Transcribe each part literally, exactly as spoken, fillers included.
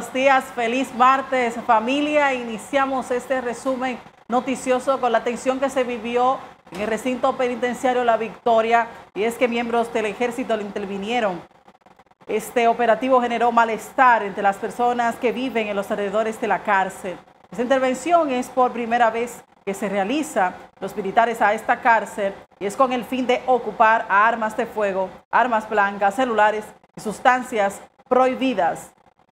buenos días, feliz martes familia. Iniciamos este resumen noticioso con la tensión que se vivió en el recinto penitenciario La Victoria, y es que miembros del ejército le intervinieron. Este operativo generó malestar entre las personas que viven en los alrededores de la cárcel. Esta intervención es por primera vez que se realiza los militares a esta cárcel, y es con el fin de ocupar a armas de fuego, armas blancas, celulares y sustancias prohibidas.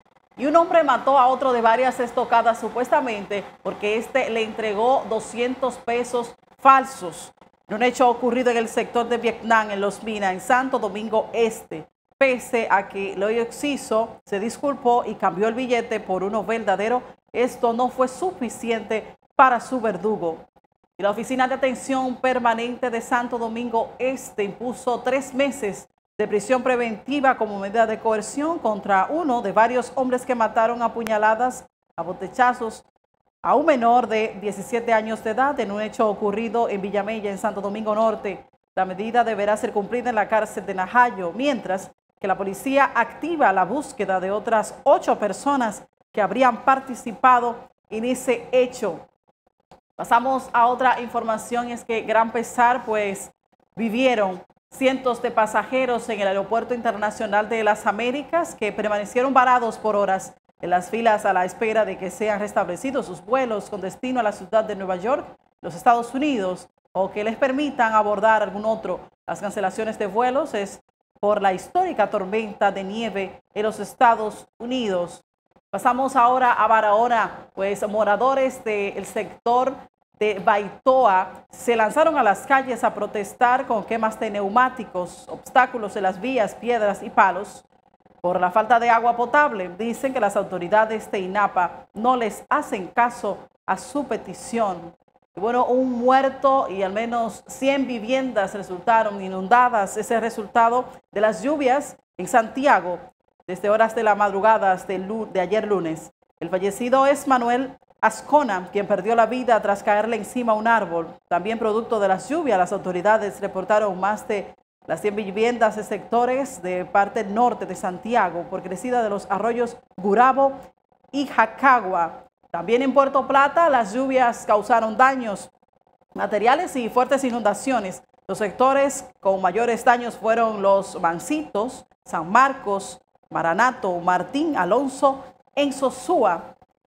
Y un hombre mató a otro de varias estocadas supuestamente porque este le entregó doscientos pesos falsos en un hecho ocurrido en el sector de Vietnam, en Los Minas, en Santo Domingo Este. Pese a que el occiso se disculpó y cambió el billete por uno verdadero, esto no fue suficiente para su verdugo. Y la Oficina de Atención Permanente de Santo Domingo Este impuso tres meses de prisión preventiva como medida de coerción contra uno de varios hombres que mataron a puñaladas, a botechazos, a un menor de diecisiete años de edad en un hecho ocurrido en Villamella, en Santo Domingo Norte. La medida deberá ser cumplida en la cárcel de Najayo, mientras que la policía activa la búsqueda de otras ocho personas que habrían participado en ese hecho. Pasamos a otra información, es que gran pesar pues vivieron cientos de pasajeros en el Aeropuerto Internacional de las Américas que permanecieron varados por horas en las filas a la espera de que sean restablecidos sus vuelos con destino a la ciudad de Nueva York, los Estados Unidos, o que les permitan abordar algún otro. Las cancelaciones de vuelos es por la histórica tormenta de nieve en los Estados Unidos. Pasamos ahora a Barahona, pues moradores del sector de Baitoa se lanzaron a las calles a protestar con quemas de neumáticos, obstáculos en las vías, piedras y palos por la falta de agua potable. Dicen que las autoridades de INAPA no les hacen caso a su petición. Y bueno, un muerto y al menos cien viviendas resultaron inundadas. Ese es el resultado de las lluvias en Santiago desde horas de la madrugada de, de ayer lunes. El fallecido es Manuel Ascona, quien perdió la vida tras caerle encima a un árbol. También producto de las lluvias, las autoridades reportaron más de las cien viviendas de sectores de parte norte de Santiago por crecida de los arroyos Gurabo y Jacagua. También en Puerto Plata, las lluvias causaron daños materiales y fuertes inundaciones. Los sectores con mayores daños fueron Los Mancitos, San Marcos, Maranato, Martín, Alonso, en Sosúa.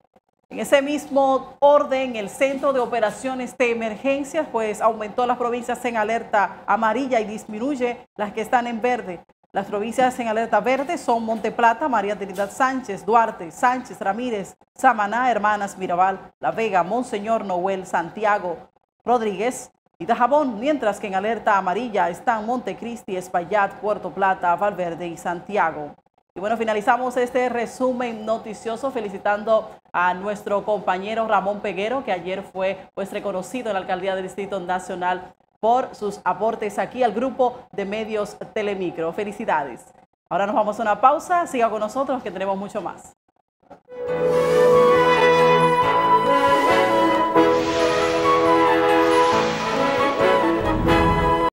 En ese mismo orden, el Centro de Operaciones de Emergencias pues aumentó las provincias en alerta amarilla y disminuye las que están en verde. Las provincias en alerta verde son Monte Plata, María Trinidad Sánchez, Duarte, Sánchez, Ramírez, Samaná, Hermanas, Mirabal, La Vega, Monseñor Noel, Santiago, Rodríguez y Dajabón, mientras que en alerta amarilla están Montecristi, Espaillat, Puerto Plata, Valverde y Santiago. Y bueno, finalizamos este resumen noticioso felicitando a nuestro compañero Ramón Peguero, que ayer fue pues reconocido en la alcaldía del Distrito Nacional por sus aportes aquí al grupo de medios Telemicro. Felicidades. Ahora nos vamos a una pausa. Siga con nosotros que tenemos mucho más.